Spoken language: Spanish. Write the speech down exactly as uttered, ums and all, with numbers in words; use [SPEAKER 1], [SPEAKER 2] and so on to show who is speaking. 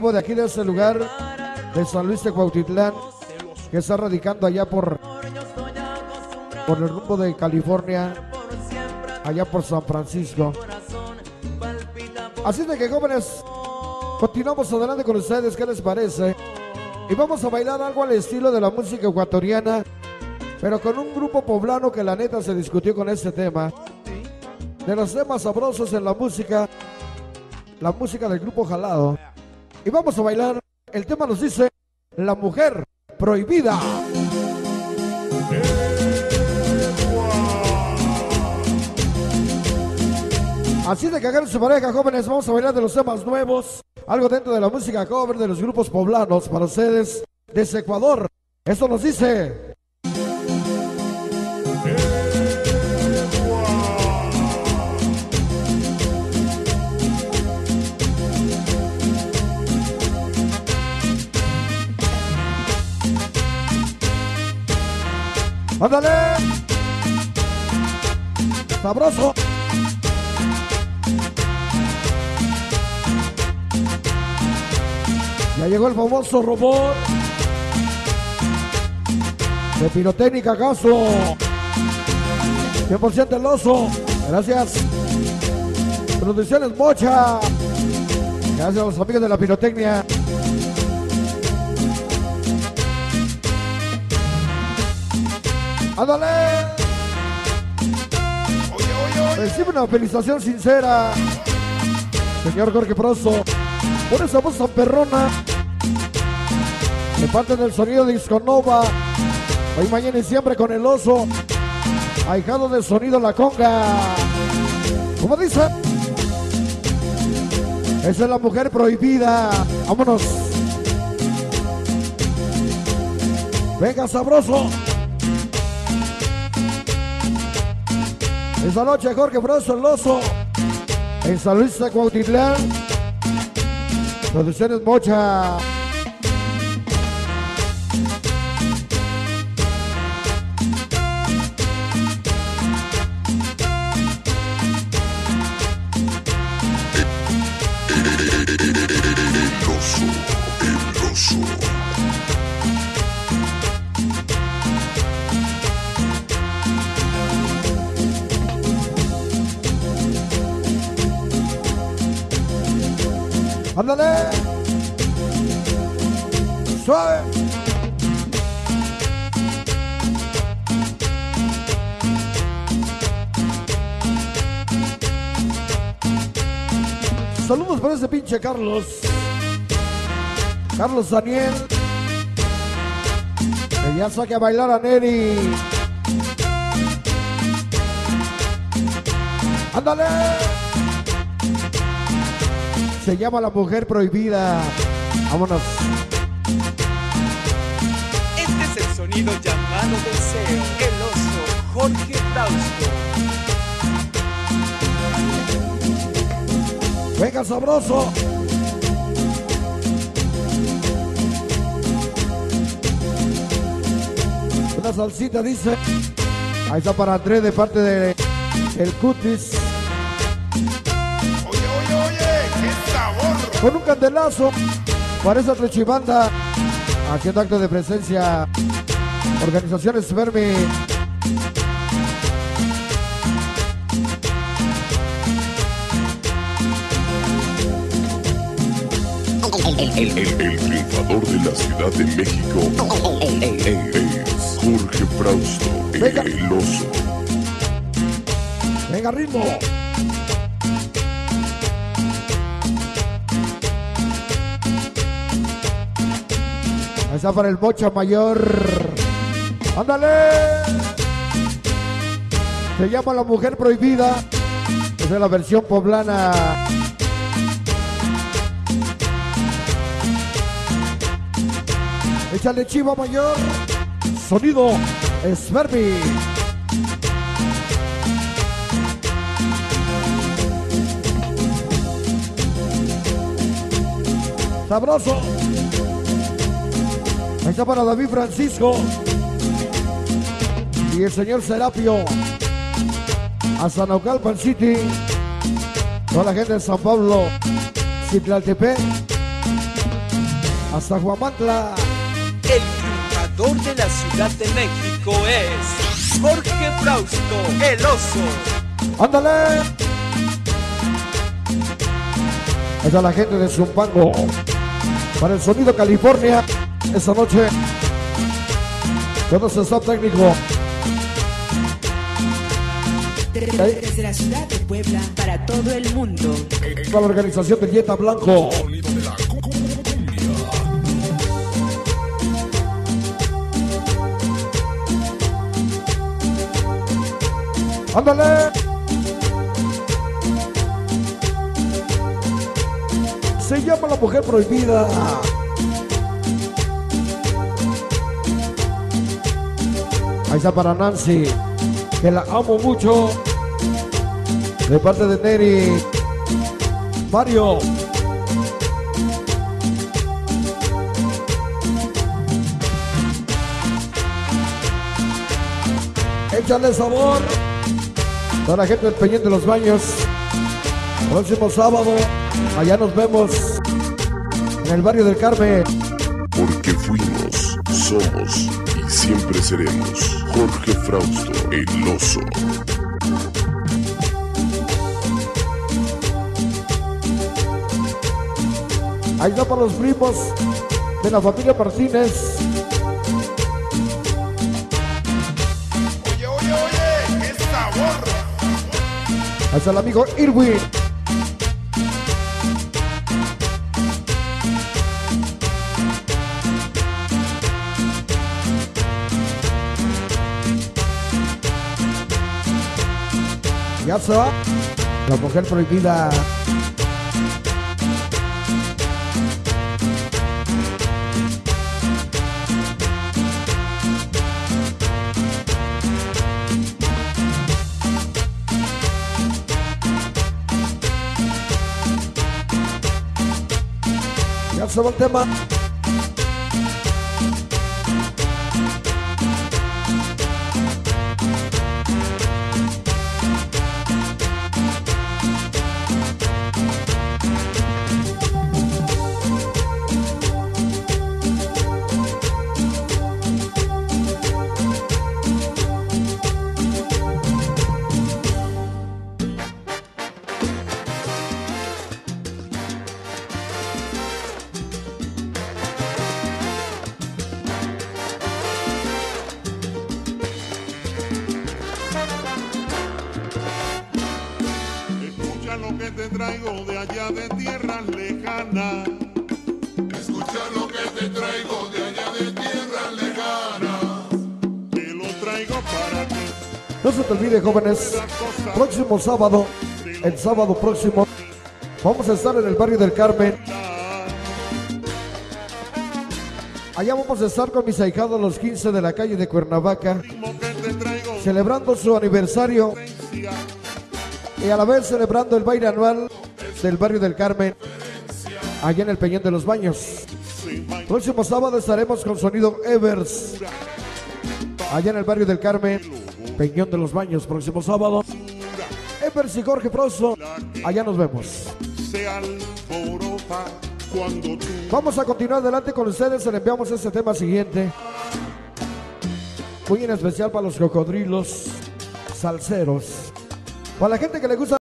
[SPEAKER 1] vivo de aquí de este lugar, de San Luis de Cuautitlán, que está radicando allá por, por el rumbo de California, allá por San Francisco. Así de que, jóvenes, continuamos adelante con ustedes, ¿qué les parece? Y vamos a bailar algo al estilo de la música ecuatoriana, pero con un grupo poblano que la neta se discutió con este tema. De los temas sabrosos en la música, la música del grupo Jalado. Y vamos a bailar, el tema nos dice, La Mujer Prohibida. Así de que agarren su pareja, jóvenes, vamos a bailar de los temas nuevos, algo dentro de la música cover de los grupos poblanos para ustedes desde Ecuador. Esto nos dice... ¡Ándale! ¡Sabroso! Ya llegó el famoso robot de Pirotécnica Castro, cien por ciento el oso. Gracias. Producciones Mocha. Gracias a los amigos de la pirotecnia. ¡Ándale! Oye, oye, oye. Recibe una felicitación sincera, señor Jorge Proso, por esa voz tan perrona, de parte del sonido de Disconova. Hoy, mañana y siempre con el oso, ahijado del sonido La Conga. ¿Cómo dice? Esa es la mujer prohibida. Vámonos. Venga, sabroso. Esta noche Jorge Proso, el oso, en San Luis de Cuautitlán. Producciones Mocha.
[SPEAKER 2] El oso, el oso.
[SPEAKER 1] ¡Ándale! ¡Suave! Saludos para ese pinche Carlos. Carlos Daniel. Que ya saque a bailar a Neri. ¡Ándale! Se llama La Mujer Prohibida. Vámonos.
[SPEAKER 3] Este es el sonido llamado deseo. El oso Jorge Frausto.
[SPEAKER 1] Venga, sabroso. Una salsita dice. Ahí está para Andrés de parte de El Cutis. Con un candelazo para esa trechibanda, haciendo acto de presencia, Organizaciones Vermi.
[SPEAKER 2] El, el, el, el, el triunfador de la Ciudad de México es Jorge Frausto,
[SPEAKER 1] Venga.
[SPEAKER 2] El oso.
[SPEAKER 1] Venga, ritmo. Ahí está para el Mocha Mayor. ¡Ándale! Se llama La Mujer Prohibida. Esa es la versión poblana. Échale, Chiva Mayor. Sonido Svermi. Sabroso. Ahí está para David Francisco y el señor Serapio. Hasta Naucalpan City. Toda la gente de San Pablo, Citlaltepec. hasta Huamantla.
[SPEAKER 3] El triunfador de la Ciudad de México es Jorge Frausto, el oso.
[SPEAKER 1] ¡Ándale! Ahí está la gente de Zumpango para el Sonido California esta noche. Todo su staff técnico.
[SPEAKER 4] Desde la ciudad de Puebla para todo el mundo.
[SPEAKER 1] Para la organización de Yeta Blanco. ¡Ándale! Se llama La Mujer Prohibida. Ahí está para Nancy, que la amo mucho. De parte de Neri. Mario. Échale sabor. Toda la gente del Peñón de los Baños. Próximo sábado, allá nos vemos en el barrio del Carmen.
[SPEAKER 2] Porque fuimos, somos y siempre seremos Jorge Frausto, el oso.
[SPEAKER 1] Ahí está para los primos de la familia Martínez.
[SPEAKER 5] Oye, oye, oye, qué sabor.
[SPEAKER 1] Ahí está el amigo Irwin. Ya se va La Mujer Prohibida. Ya se va el tema.
[SPEAKER 5] Lo que te traigo de allá de tierras lejanas. Escucha lo que te traigo de allá de tierras lejanas. Te lo traigo para ti.
[SPEAKER 1] No se te olvide, jóvenes, próximo sábado, el sábado próximo, vamos a estar en el barrio del Carmen. Allá vamos a estar con mis ahijados los quince de la calle de Cuernavaca, celebrando su aniversario y a la vez celebrando el baile anual del barrio del Carmen, allá en el Peñón de los Baños. Próximo sábado estaremos con Sonido Evers, allá en el barrio del Carmen, Peñón de los Baños. Próximo sábado, Evers y Jorge Frausto, allá nos vemos. Vamos a continuar adelante con ustedes. Le enviamos este tema siguiente, muy en especial para los cocodrilos salseros, para la gente que le gusta